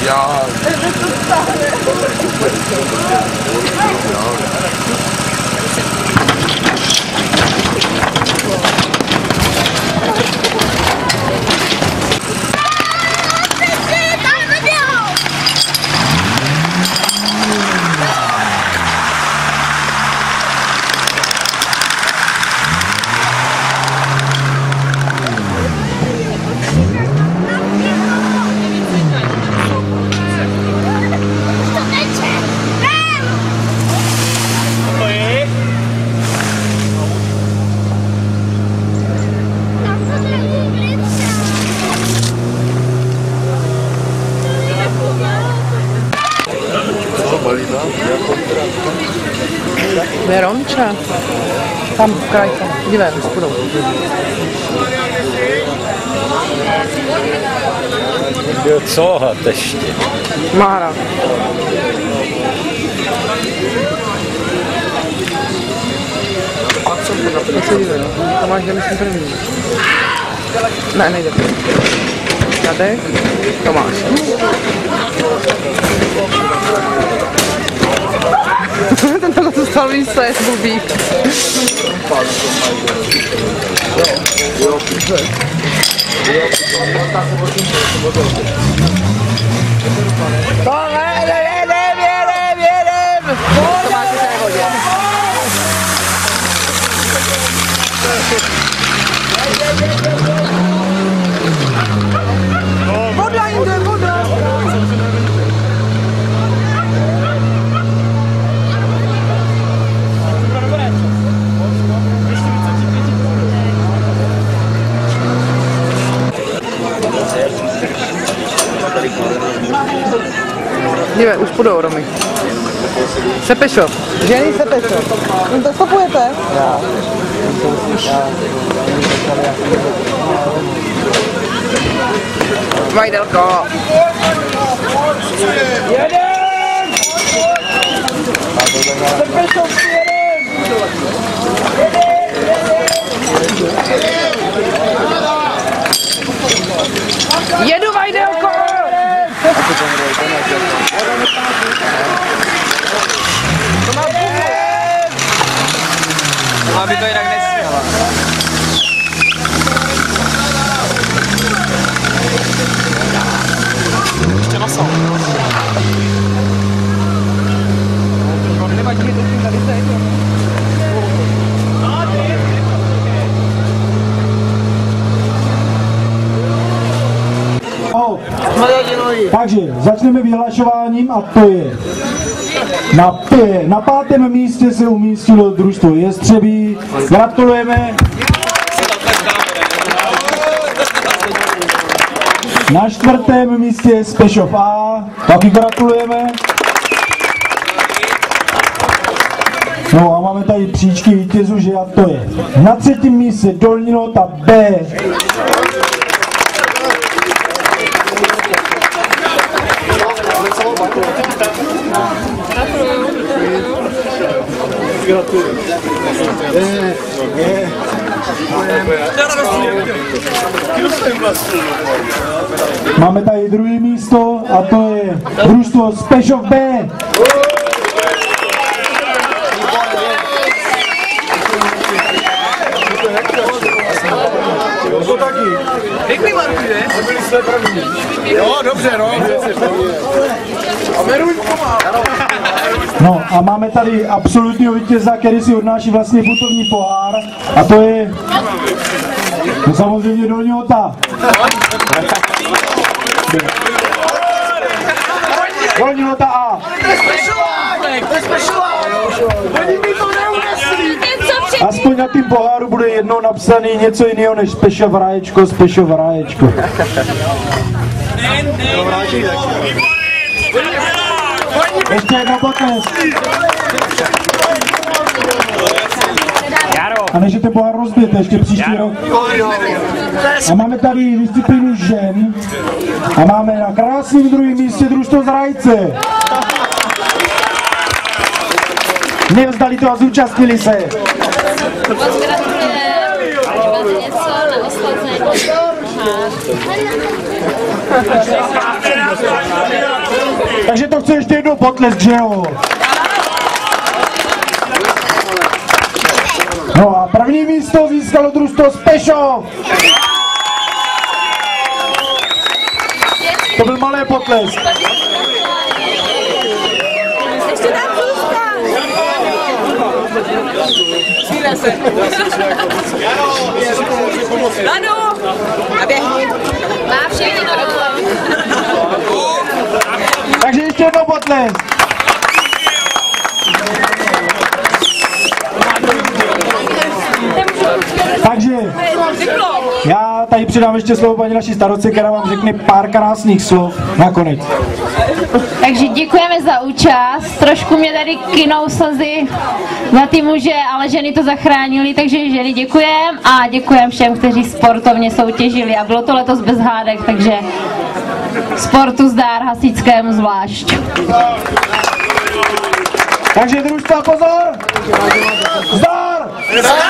Já. Veronča. Tam, krajka. Dívej, už půjdou. Co ještě? Mára. To se dívej, to máš, kde myslím první. Ne, nejde. Tady, to máš. Ten tohle zůstal místo, je blbý. Jedem! To máš v té vodě. Voda jde, voda! Dívej, už půjdou, Romy. Sepešov. Žení Sepešov. No to stopujete? Já. Vajdelko. Jedem! Sepešov, jedu, Vajdelko! Aby to jinak nesměla. Ještě nosou. Nevadí, je to tím tady teď. Takže začneme vyhlašováním a to je na 5. místě se umístilo družstvo Jestřebí. Gratulujeme. Na 4. místě je Spešov A. Taky gratulujeme. No a máme tady příčky vítězů, že a to je na 3. místě Dolní Lhota B. Máme tady 2. místo a to je družstvo Spešov B. To taky. Pěkný Marku, že? Byli jste první. Jo, dobře, no. A Meruň pomáhá. No a máme tady absolutního vítěza, který si odnáší vlastně putovní pohár a to je no samozřejmě Dolní Lhota. Dolní Lhota A. Aspoň na tým poháru bude jednou napsaný něco jiného než Spešov Ráječko, Spešov Ráječko. Ještě jedna potlesk. A než je ten pohár rozbijete, ještě příští rok. A máme tady disciplínu žen. A máme na krásném 2. místě družstvo Zrajce. Nevzdali to a zúčastnili se. Moc gratulujeme. Máte něco na oslazení? Takže to chce ještě jednou potlesk, že jo? No a první místo získalo družstvo Spešov. To byl malý potlesk. Ještě tam zůstal. Ano, a běhni. Má všechno. Takže ještě jednou potlesk. Takže já tady přidám ještě slovo paní naší starostce, která vám řekne pár krásných slov nakonec. Takže děkujeme za účast. Trošku mě tady kynou slzy za ty muže, ale ženy to zachránili, takže ženy děkujeme a děkujeme všem, kteří sportovně soutěžili a bylo to letos bez hádek, takže sportu zdár, hasičskému zvlášť. Takže družstva, pozor! Zdar!